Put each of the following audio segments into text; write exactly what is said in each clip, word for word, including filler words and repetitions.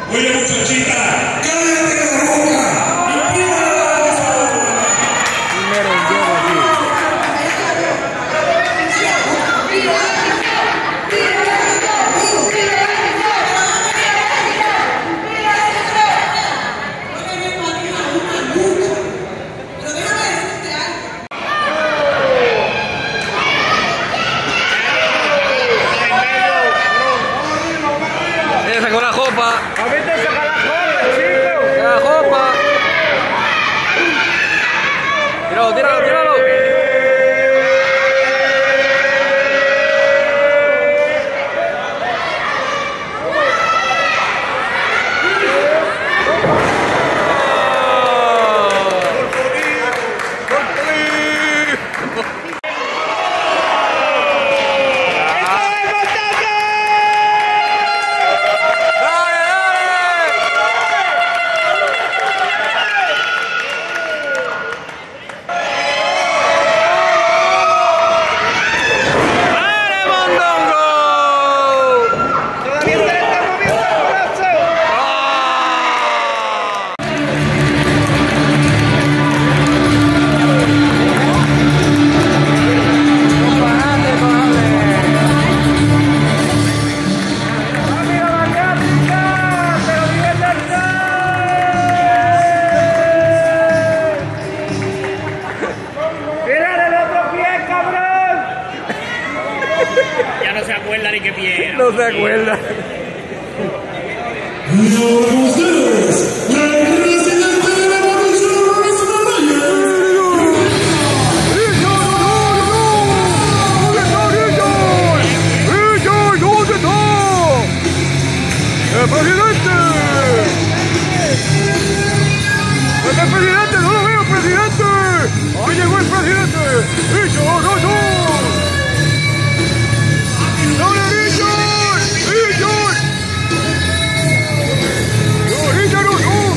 Oye, muchachita, cállate la boca. Imprima la cabeza. Un merenguero aquí. Ella sacó la jopa. Ahorita saca la jopa, chico. La jopa. Tíralo, tíralo, tíralo. Ya no se acuerda ni qué pie. No se acuerda. Y ahora con ustedes, el presidente de la Revolución ¡El presidente! ¡Es el presidente! ¡No lo veo, presidente! ¡Ahí llegó el presidente! ¡Richard, no, no! ¡Dale, Richard! ¡Richard! ¡No, Richard, no, no!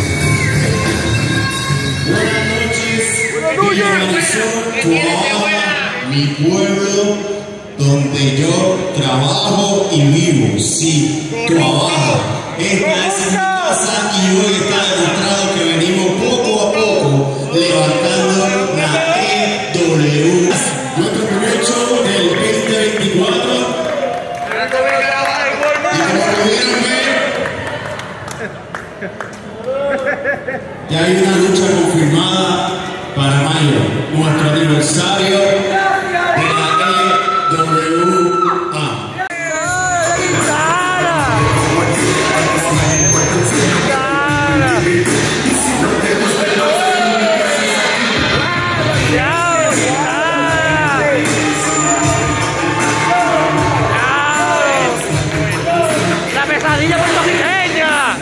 Buenas noches. Buenas noches. Tuabaja, mi pueblo, donde yo trabajo y vivo. Sí, Tuabaja. Esta es mi casa y hoy está demostrado que venimos poco a poco levantando la E W. Nuestro primer show del veinte veinticuatro. Y como pudieron ver, ya hay una lucha confirmada para mayo, nuestro aniversario de la E W A. ¡La pesadilla puertorriqueña!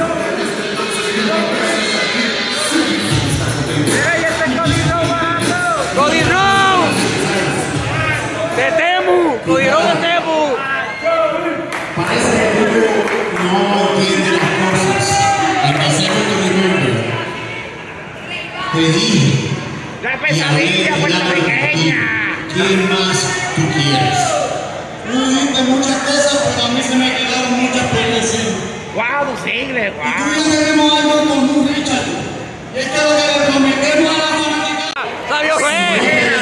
¡Cody Rhodes! ¡De Temu! ¡Cody Rhodes de Temu! Parece que tú no entiendes las cosas. Empecemos con mi nombre. Te dije. La pesadilla puertorriqueña. ¿Qué más tú quieres? Tú dijiste muchas cosas, pero a mí se me quedaron muchas por decir. Wow, tus inglés, Y wow. tú y yo tenemos algo en común, Richard. Y es que lo que le prometemos a la fanática ¡Sabio Fe!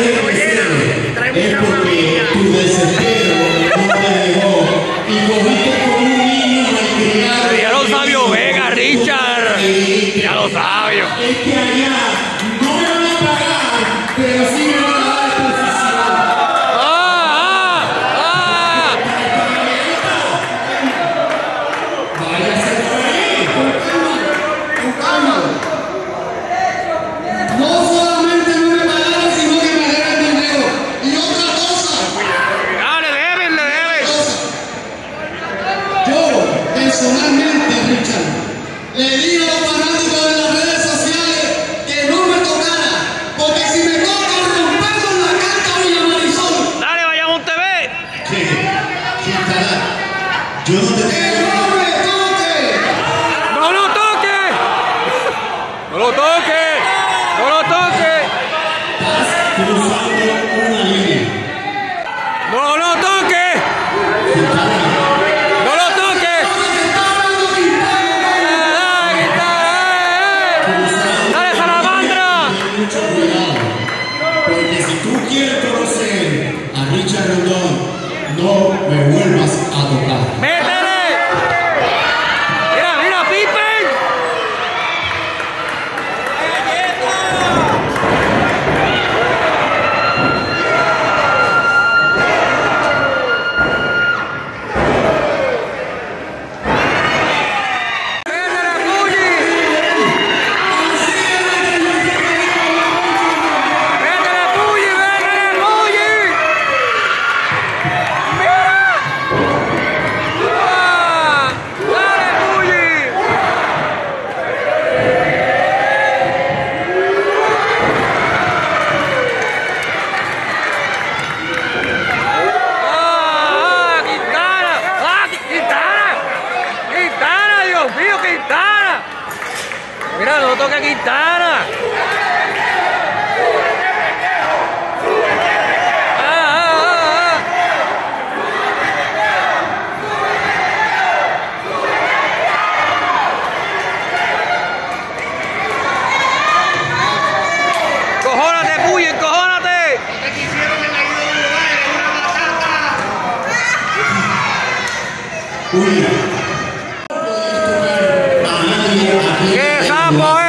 es porque tu desespero no te dejó y cogiste como un niño malcriado. Ya lo sabio Vega, Richard. Ya lo sabio. Es que allá no me van a pagar, pero sí me van a dar exposición. ¡Ah! ¡Ah! Váyase por ahí, con calma, con calma. No solamente no me pagaron, sino que me deben dinero. Y otra cosa, ¡Ah! ¡Le deben, le deben! yo personalmente, Richard, le digo a los fanáticos de las redes sociales que no me tocara, porque si me tocan rompemos la carta Villa Marisol. ¡Dale, vayamos T V! ¿Qué? ¿Qué estará? Yo no te tengo. ¡No me toque! ¡No lo toque! ¡No lo toque! ¡No lo toque! Estás cruzando una línea. ¡No lo toque! ¡No lo toque! ¡Ah! Mira, no toca Quintana. ¡Cojónate, Puy, encojónate! No te quisieron en la ida de Uruguay, eres una batata. Uy. A nadie aquí. ¡Qué sapo es!